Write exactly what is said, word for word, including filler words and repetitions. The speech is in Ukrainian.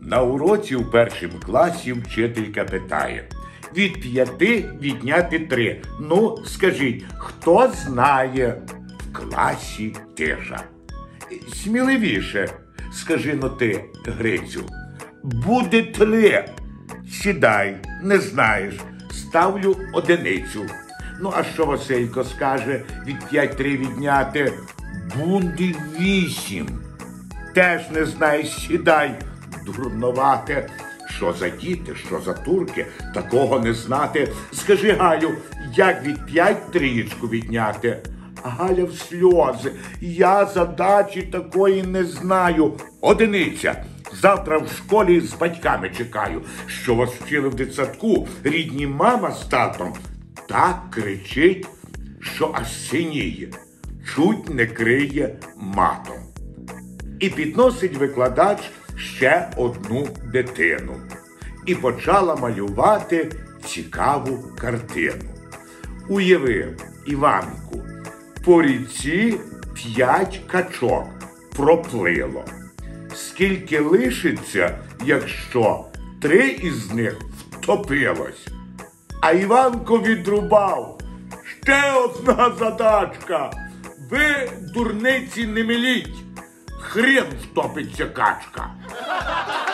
На уроці у першому класі вчителька питає: від п'яти відняти три. Ну, скажіть, хто знає? В класі тиша. Сміливіше, скажи но ти, Грицю. Буде три. Сідай, не знаєш. Ставлю одиницю. Ну, а що Василько скаже? Від п'ять три відняти? Буде вісім. Теж не знаєш, сідай. Дурновате. Що за діти, що за турки, такого не знати. Скажи, Галю, як від п'ять трієчку відняти? Галя в сльози. Я задачі такої не знаю. Одиниця. Завтра в школі з батьками чекаю. Що вас вчили в дитсадку, рідні мама з татом. Так кричить, що аж синіє. Чуть не криє матом. І підносить викладач ще одну дитину. І почала малювати цікаву картину. Уяви, Іванку, по ріці п'ять качок проплило. Скільки лишиться, якщо три із них втопилось? А Іванко відрубав: ще одна задачка. Ви, дурниці, не миліть. Хрен втопиться качка.